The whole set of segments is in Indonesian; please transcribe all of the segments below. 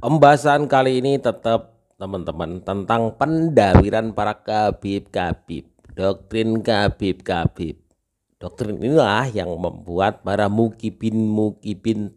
Pembahasan kali ini tetap teman-teman tentang pendawiran para kabib-kabib, doktrin kabib-kabib. Doktrin inilah yang membuat para mukibin-mukibin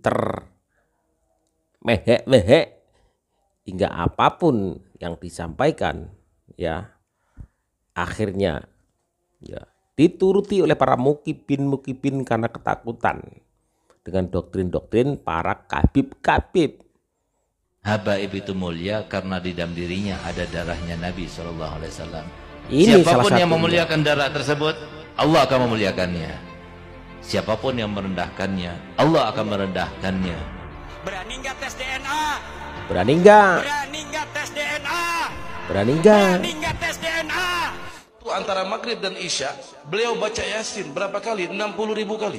termehek-mehek hingga apapun yang disampaikan ya akhirnya ya dituruti oleh para mukibin-mukibin karena ketakutan dengan doktrin-doktrin para kabib-kabib. Habaib itu mulia karena di dalam dirinya ada darahnya Nabi SAW. Ini Siapapun salah yang satunya. memuliakan darah tersebut, Allah akan memuliakannya. Siapapun yang merendahkannya, Allah akan merendahkannya. Berani nggak tes DNA? Berani nggak? Berani nggak tes DNA? Berani nggak? Berani nggak tes DNA? Itu antara maghrib dan isya, beliau baca Yasin berapa kali? 60.000 kali.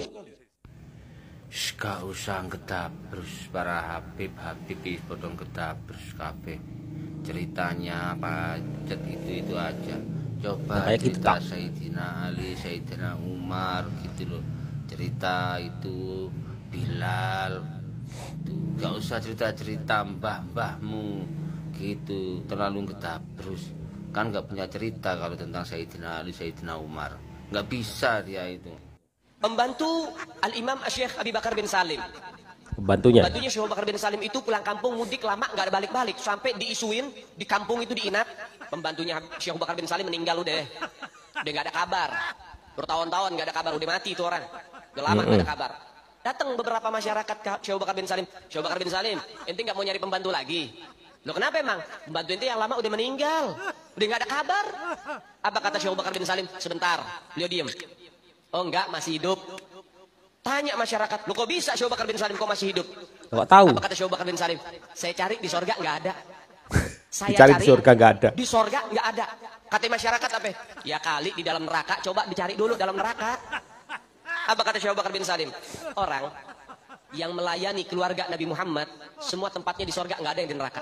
Gak usah ketap terus para Habib potong ketap terus kabeh ceritanya apa itu aja. Coba Makanya cerita kita Sayyidina Ali, Sayyidina Umar gitu loh, cerita itu Bilal itu. Gak usah cerita mbah-mbahmu gitu, terlalu ketap terus kan gak punya cerita kalau tentang Sayyidina Ali, Sayyidina Umar, gak bisa dia itu. Pembantu Al-Imam Syekh Abi Bakar bin Salim. Pembantunya. Pembantunya Syekh Abu Bakar bin Salim itu pulang kampung mudik lama nggak ada balik-balik sampai diisuin di kampung itu diinap pembantunya Syekh Abu Bakar bin Salim meninggal udah nggak ada kabar, bertahun-tahun nggak ada kabar, udah mati itu orang, udah lama nggak ada kabar. Datang beberapa masyarakat ke Syekh Abu Bakar bin Salim. Syekh Abu Bakar bin Salim, ente nggak mau nyari pembantu lagi? Loh kenapa emang? Pembantu ente yang lama udah meninggal, udah nggak ada kabar. Apa kata Syekh Abu Bakar bin Salim? Sebentar, beliau diem. Oh enggak, masih hidup. Tanya masyarakat, lu kok bisa Syekh Abu Bakar bin Salim kok masih hidup? Nggak tahu. Apa kata Syekh Abu Bakar bin Salim? Saya cari di sorga nggak ada. Saya Dicari di surga nggak ada. Di sorga nggak ada. Kata masyarakat apa? Ya kali di dalam neraka. Coba dicari dulu dalam neraka. Apa kata Syekh Abu Bakar bin Salim? Orang yang melayani keluarga Nabi Muhammad, semua tempatnya di sorga, nggak ada yang di neraka.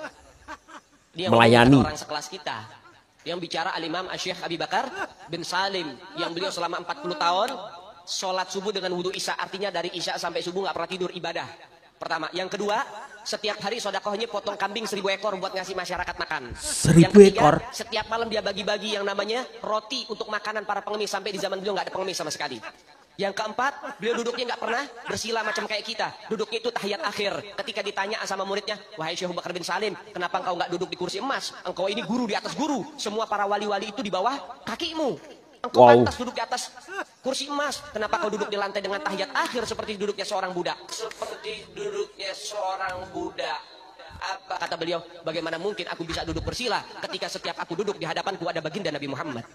Dia Melayani. orang sekelas kita. Yang bicara Al-Imam Syekh Abi Bakar bin Salim, yang beliau selama 40 tahun sholat subuh dengan wudhu isya, artinya dari isya sampai subuh nggak pernah tidur, ibadah. Pertama. Yang kedua, setiap hari sodakohnya potong kambing 1000 ekor buat ngasih masyarakat makan. 1000 Yang ketiga, ekor. setiap malam dia bagi-bagi yang namanya roti untuk makanan para pengemis, sampai di zaman beliau nggak ada pengemis sama sekali. Yang keempat, beliau duduknya nggak pernah bersila macam kayak kita. Duduknya itu tahiyat akhir. Ketika ditanya sama muridnya, wahai Syekh Abu Bakar bin Salim, kenapa engkau nggak duduk di kursi emas? Engkau ini guru di atas guru. Semua para wali-wali itu di bawah kakimu. Engkau pantas duduk di atas kursi emas. Kenapa kau duduk di lantai dengan tahiyat akhir seperti duduknya seorang budak? Seperti duduknya seorang budak. Apa kata beliau? Bagaimana mungkin aku bisa duduk bersila ketika setiap aku duduk di hadapanku ada baginda Nabi Muhammad?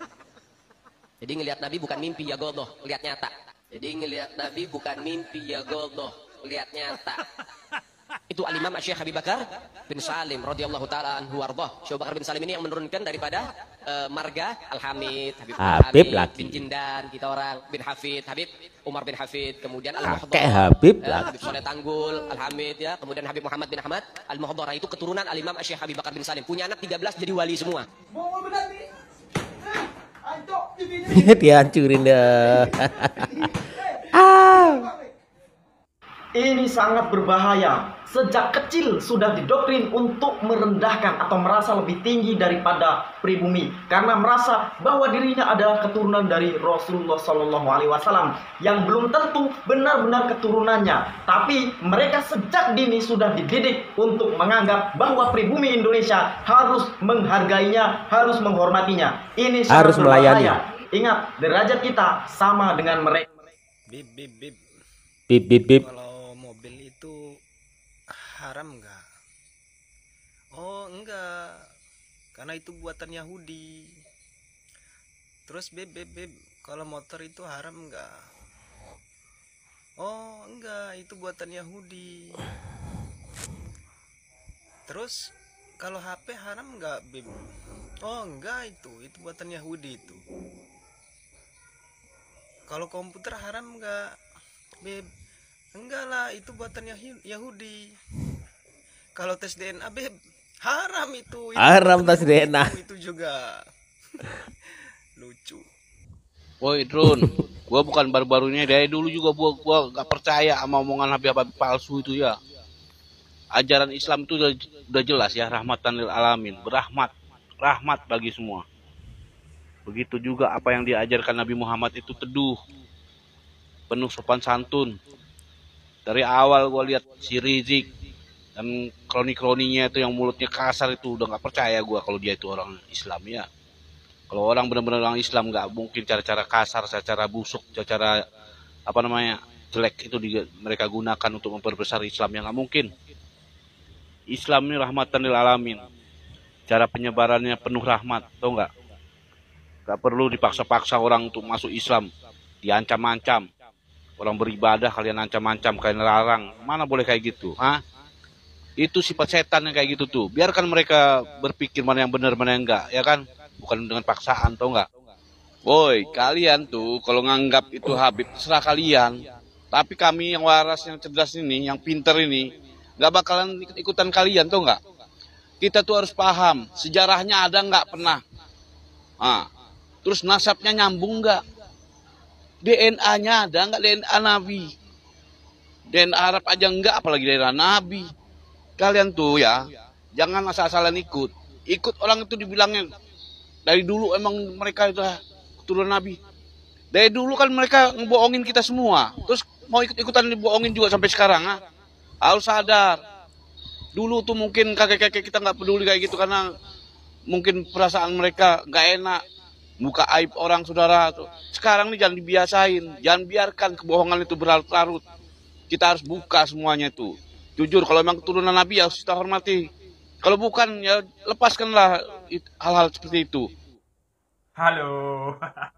Jadi ngelihat Nabi bukan mimpi ya godoh, lihat nyata. Jadi ngelihat Nabi bukan mimpi ya godoh, lihat nyata. Itu Al-Imam Syekh Abi Bakar bin Salim radhiyallahu taala anhu warḍah. Syekh Bakar bin Salim ini yang menurunkan daripada marga Al-Hamid, Habib lagi. bin Jindan, kita orang bin Hafid, Habib Umar bin Hafid, kemudian Kakek Habib lagi. Habib Soleh Tanggul, Al-Hamid ya, kemudian Habib Muhammad bin Ahmad Al-Muhdhara, itu keturunan Al-Imam Syekh Abi Bakar bin Salim. Punya anak 13 jadi wali semua. Dihancurin dah. Ini sangat berbahaya. Sejak kecil sudah didoktrin untuk merendahkan atau merasa lebih tinggi daripada pribumi, karena merasa bahwa dirinya adalah keturunan dari Rasulullah SAW yang belum tentu benar-benar keturunannya. Tapi mereka sejak dini sudah dididik untuk menganggap bahwa pribumi Indonesia harus menghargainya, harus menghormatinya. Ini sangat Harus melayani. berbahaya. Ingat, derajat kita sama dengan mereka. Bib. Bip bip bip. Kalau mobil itu haram nggak? Oh enggak, karena itu buatan Yahudi. Terus bib, kalau motor itu haram nggak? Oh enggak, itu buatan Yahudi. Terus kalau HP haram nggak bib? Oh enggak, itu buatan Yahudi itu. Kalau komputer haram nggak bib? Enggak lah, itu buatan Yahudi. Kalau tes DNA beb, haram itu Haram tes DNA. itu juga. Lucu. Woi Drone, gua bukan baru-baru ini, dari dulu juga gua gak percaya sama omongan Habib palsu itu ya. ajaran Islam itu udah jelas ya, rahmatan lil alamin, rahmat bagi semua. Begitu juga apa yang diajarkan Nabi Muhammad itu teduh, penuh sopan santun. Dari awal gue lihat si Rizik dan kroni-kroninya itu yang mulutnya kasar itu udah nggak percaya gue kalau dia itu orang Islam ya. Kalau orang benar-benar orang Islam nggak mungkin cara-cara kasar, cara busuk, cara apa namanya jelek itu mereka gunakan untuk memperbesar Islam, yang nggak mungkin. Islam ini rahmatan lil alamin. Cara penyebarannya penuh rahmat, tau nggak? Nggak perlu dipaksa-paksa orang untuk masuk Islam, diancam-ancam. Orang beribadah kalian ancam-ancam, kalian larang, mana boleh kayak gitu? Hah? Itu sifat setan yang kayak gitu tuh. Biarkan mereka berpikir mana yang benar, mana yang enggak, ya kan? Bukan dengan paksaan, tau nggak? Woi, kalian tuh kalau nganggap itu Habib, terserah kalian. Tapi kami yang waras, yang cerdas ini, yang pinter ini, nggak bakalan ikutan kalian, tau nggak? Kita tuh harus paham, sejarahnya ada nggak pernah. Terus nasabnya nyambung nggak? DNA-nya ada nggak, DNA Nabi? DNA Arab aja nggak, apalagi DNA Nabi. Kalian tuh ya, jangan asal-asalan ikut. Ikut orang itu dibilangnya, dari dulu emang mereka itu keturunan Nabi. Dari dulu kan mereka ngebohongin kita semua. Terus mau ikut-ikutan dibohongin juga sampai sekarang. Harus sadar. Dulu tuh mungkin kakek-kakek kita nggak peduli kayak gitu karena mungkin perasaan mereka nggak enak. Buka aib orang saudara. Sekarang nih jangan dibiasain. Jangan biarkan kebohongan itu berlarut-larut. Kita harus buka semuanya itu. Jujur, kalau memang keturunan Nabi ya harus kita hormati. Kalau bukan ya lepaskanlah hal-hal seperti itu. Halo.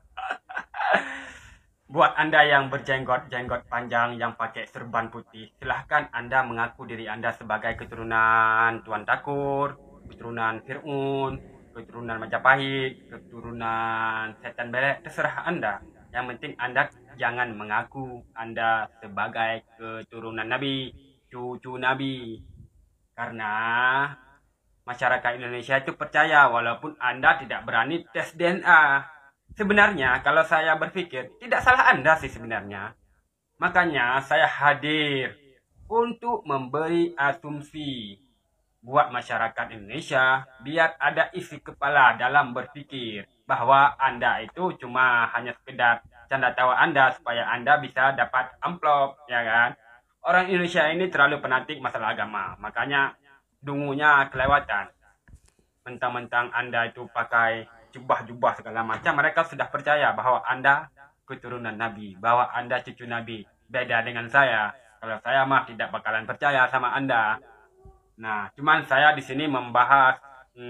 Buat Anda yang berjenggot panjang yang pakai serban putih, silahkan Anda mengaku diri Anda sebagai keturunan Tuan Takur, keturunan Fir'aun, keturunan Majapahit, keturunan setan belek, terserah Anda. Yang penting Anda jangan mengaku Anda sebagai keturunan Nabi, cucu Nabi. Karena masyarakat Indonesia itu percaya walaupun Anda tidak berani tes DNA. Sebenarnya kalau saya berpikir tidak salah Anda sih sebenarnya. Makanya saya hadir untuk memberi asumsi buat masyarakat Indonesia biar ada isi kepala dalam berpikir bahwa Anda itu cuma hanya sekedar canda tawa Anda supaya Anda bisa dapat amplop, ya kan? Orang Indonesia ini terlalu fanatik masalah agama, makanya dungunya kelewatan. Mentang-mentang Anda itu pakai jubah-jubah segala macam, mereka sudah percaya bahwa Anda keturunan Nabi, bahwa Anda cucu Nabi. Beda dengan saya. Kalau saya mah tidak bakalan percaya sama Anda. Nah, cuman saya di sini membahas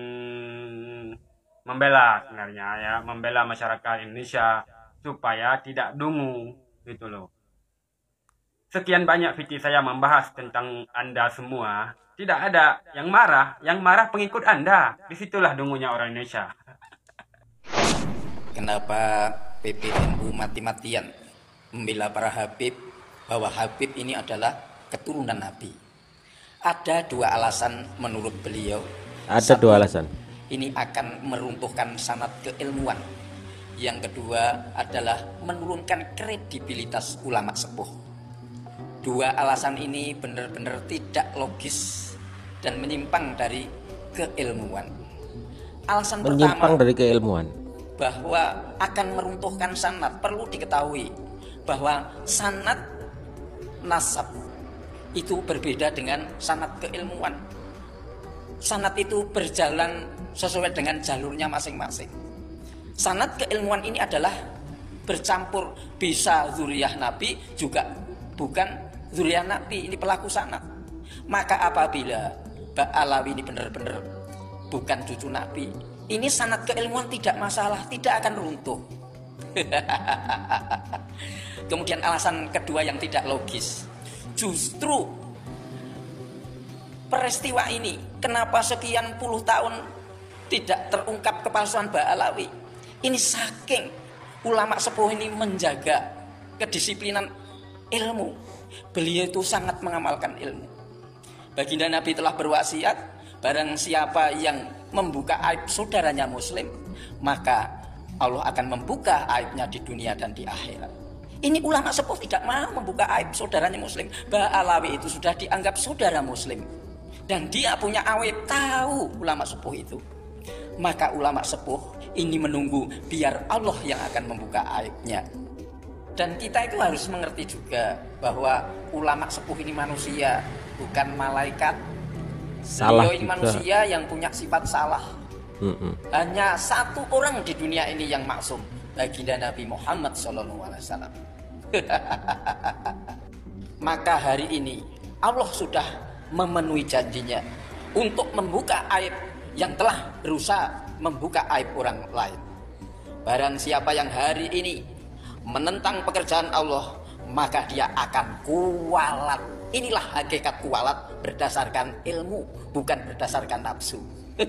membela sebenarnya ya, membela masyarakat Indonesia supaya tidak dungu gitu loh. Sekian banyak video saya membahas tentang Anda semua. Tidak ada yang marah pengikut Anda. Disitulah dungunya orang Indonesia. Kenapa PBNU mati-matian membela para Habib, bahwa Habib ini adalah keturunan Nabi? Ada dua alasan menurut beliau. Ada dua alasan. Ini akan meruntuhkan sanad keilmuan. Yang kedua adalah menurunkan kredibilitas ulama sepuh. Dua alasan ini benar-benar tidak logis dan menyimpang dari keilmuan. Alasan Menyimpang pertama dari keilmuan. bahwa akan meruntuhkan sanad. Perlu diketahui bahwa sanad nasab itu berbeda dengan sanad keilmuan. Sanad itu berjalan sesuai dengan jalurnya masing-masing. Sanad keilmuan ini adalah bercampur, bisa zuriyah Nabi juga bukan zuriyah Nabi, ini pelaku sanad. Maka apabila Ba'alawi ini benar-benar bukan cucu Nabi, ini sanad keilmuan tidak masalah, tidak akan runtuh. Kemudian alasan kedua yang tidak logis, justru peristiwa ini kenapa sekian puluh tahun tidak terungkap kepalsuan Ba'alawi? Ini saking ulama sepuh ini menjaga kedisiplinan ilmu. Beliau itu sangat mengamalkan ilmu. Baginda Nabi telah berwasiat, barang siapa yang membuka aib saudaranya muslim, maka Allah akan membuka aibnya di dunia dan di akhirat. Ini ulama sepuh tidak mau membuka aib saudaranya muslim. Ba'alawi itu sudah dianggap saudara muslim. dan dia punya aib, tahu ulama sepuh itu. Maka ulama sepuh ini menunggu biar Allah yang akan membuka aibnya. Dan kita itu harus mengerti juga bahwa ulama sepuh ini manusia, bukan malaikat. Salah Beliau ini juga. manusia yang punya sifat salah. Hanya satu orang di dunia ini yang maksum, baginda Nabi Muhammad SAW. Maka hari ini Allah sudah memenuhi janjinya untuk membuka aib yang telah berusaha membuka aib orang lain. Barang siapa yang hari ini menentang pekerjaan Allah, maka dia akan kualat. Inilah hakikat kualat, berdasarkan ilmu, bukan berdasarkan nafsu.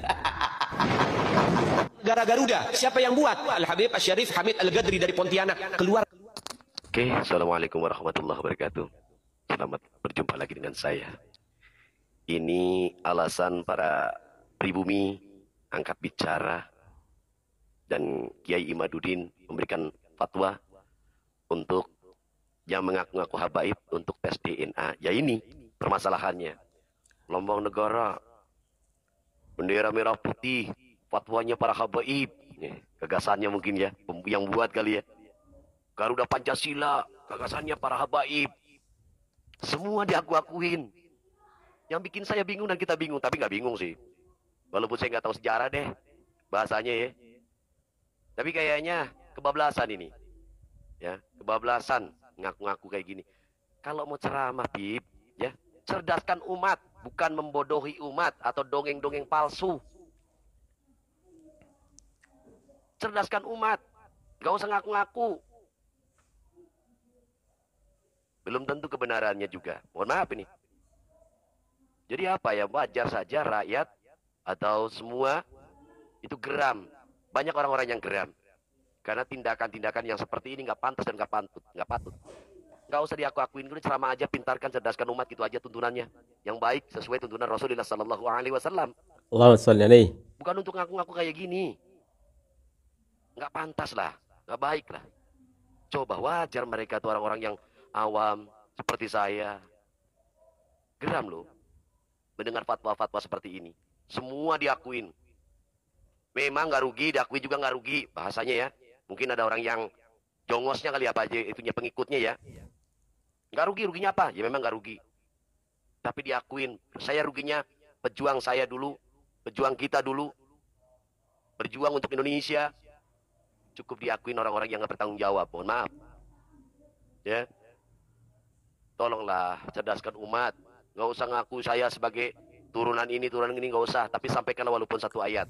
Gara Garuda, siapa yang buat? Al-Habib Asy-Syarif Hamid Al-Ghadri dari Pontianak. Keluar. Oke, Assalamualaikum warahmatullahi wabarakatuh. Selamat berjumpa lagi dengan saya. Ini alasan para pribumi angkat bicara dan Kiai Imaduddin memberikan fatwa untuk yang mengaku-ngaku habaib untuk tes DNA. Ya ini permasalahannya. Lombong negara, bendera merah putih, fatwanya para habaib. Gagasannya mungkin ya, yang buat kali ya. Garuda Pancasila, gagasannya para habaib. Semua diaku-akuin. Yang bikin saya bingung dan kita bingung, tapi nggak bingung sih. Walaupun saya nggak tahu sejarah deh, bahasanya ya. Tapi kayaknya kebablasan ini. Ya, kebablasan ngaku-ngaku kayak gini. Kalau mau ceramah, Bib, ya, cerdaskan umat, bukan membodohi umat atau dongeng-dongeng palsu. Cerdaskan umat, nggak usah ngaku-ngaku. Belum tentu kebenarannya juga. Mohon maaf ini. Jadi apa ya, wajar saja rakyat atau semua itu geram. Banyak orang-orang yang geram. Karena tindakan-tindakan yang seperti ini nggak pantas dan nggak patut. Nggak usah diaku-akuin dulu, ceramah aja, pintarkan, cerdaskan umat, gitu aja tuntunannya. Yang baik sesuai tuntunan Rasulullah Sallallahu Alaihi Wasallam. Allahumma sholli alaihi. Bukan untuk ngaku-ngaku kayak gini. Nggak pantas lah, nggak baik lah. Coba wajar mereka tuh orang-orang yang awam seperti saya. Geram loh mendengar fatwa-fatwa seperti ini. Semua diakuin. Memang nggak rugi, diakui juga nggak rugi. Bahasanya ya. Mungkin ada orang yang jongosnya kali apa aja, itunya pengikutnya ya. Nggak rugi, ruginya apa? Ya memang nggak rugi. Tapi diakuin. Saya ruginya pejuang saya dulu, pejuang kita dulu, berjuang untuk Indonesia. Cukup diakuin orang-orang yang nggak bertanggung jawab. Mohon maaf. Ya. Tolonglah cerdaskan umat. Nggak usah ngaku saya sebagai turunan ini nggak usah. Tapi sampaikanlah walaupun satu ayat.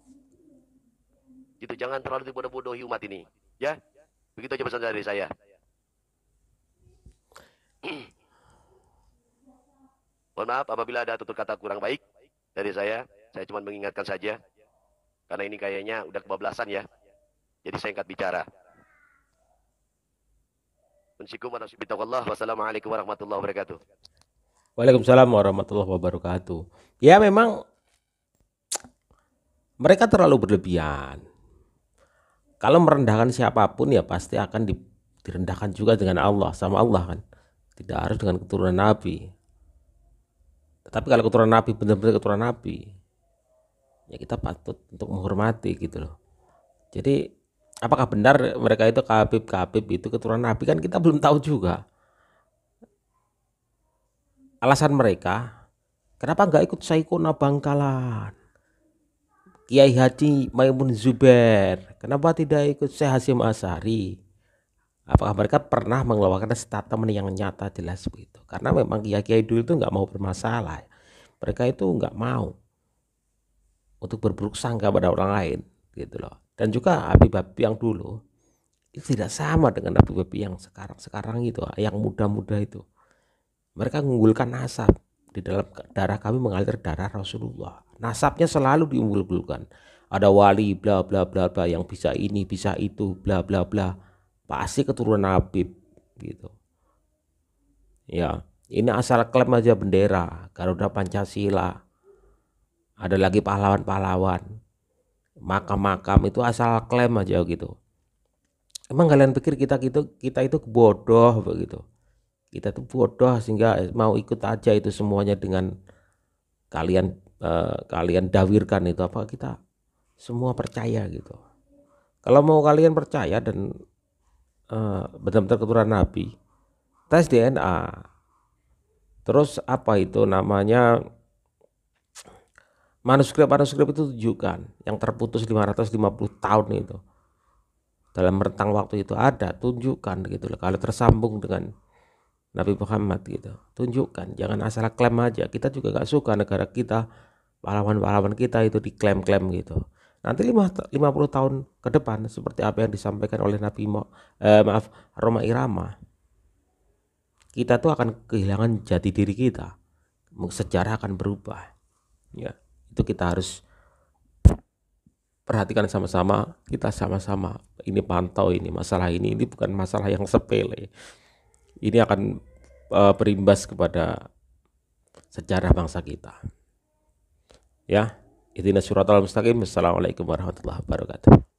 Gitu, jangan terlalu dibodoh-bodohi umat ini. Ya, begitu aja pesan dari saya. Mohon maaf apabila ada tutur kata kurang baik dari saya cuma mengingatkan saja. Karena ini kayaknya udah kebablasan ya. Jadi saya angkat bicara. Wassalamualaikum warahmatullahi wabarakatuh. Waalaikumsalam warahmatullahi wabarakatuh. Ya memang mereka terlalu berlebihan. Kalau merendahkan siapapun ya pasti akan direndahkan juga dengan Allah, sama Allah kan. Tidak harus dengan keturunan Nabi. Tetapi kalau keturunan Nabi benar-benar keturunan Nabi, ya kita patut untuk menghormati gitu loh. Jadi apakah benar mereka itu Habib itu keturunan Nabi, kan kita belum tahu juga. Alasan mereka, kenapa nggak ikut Syekhona Bangkalan, Kiai Haji Maimun Zubair, kenapa tidak ikut Syekh Hasyim Asy'ari? Apakah mereka pernah mengeluarkan statement yang nyata jelas begitu? Karena memang kiai-kiai dulu itu nggak mau bermasalah, mereka itu nggak mau untuk berburuk sangka pada orang lain, gitu loh. Dan juga Habib-habib yang dulu itu tidak sama dengan Habib-habib yang sekarang itu, yang muda-muda itu. Mereka mengunggulkan nasab. Di dalam darah kami mengalir darah Rasulullah. Nasabnya selalu diunggulkan. Ada wali bla bla bla bla yang bisa ini, bisa itu, bla bla bla. Pasti keturunan Habib gitu. Ya, ini asal klaim aja bendera Garuda Pancasila. Ada lagi pahlawan-pahlawan. Makam-makam itu asal klaim aja gitu. Emang kalian pikir kita itu bodoh begitu? Kita tuh bodoh sehingga mau ikut aja itu semuanya dengan kalian dawirkan itu apa kita semua percaya gitu. Kalau mau kalian percaya dan benar-benar keturunan Nabi, tes DNA. Terus apa itu namanya, manuskrip itu tunjukkan yang terputus 550 tahun itu dalam rentang waktu itu ada, tunjukkan gitu loh. Kalau tersambung dengan Nabi Muhammad gitu, tunjukkan, jangan asal klaim aja. Kita juga gak suka negara kita, pahlawan-pahlawan kita itu diklaim-klaim gitu. Nanti 50 tahun ke depan seperti apa yang disampaikan oleh Nabi Roma Irama, kita tuh akan kehilangan jati diri kita, sejarah akan berubah ya. Itu kita harus perhatikan sama-sama, kita sama-sama ini pantau ini masalah ini bukan masalah yang sepele. Ini akan berimbas kepada sejarah bangsa kita ya. Ihdinas siratal mustaqim. Assalamualaikum warahmatullahi wabarakatuh.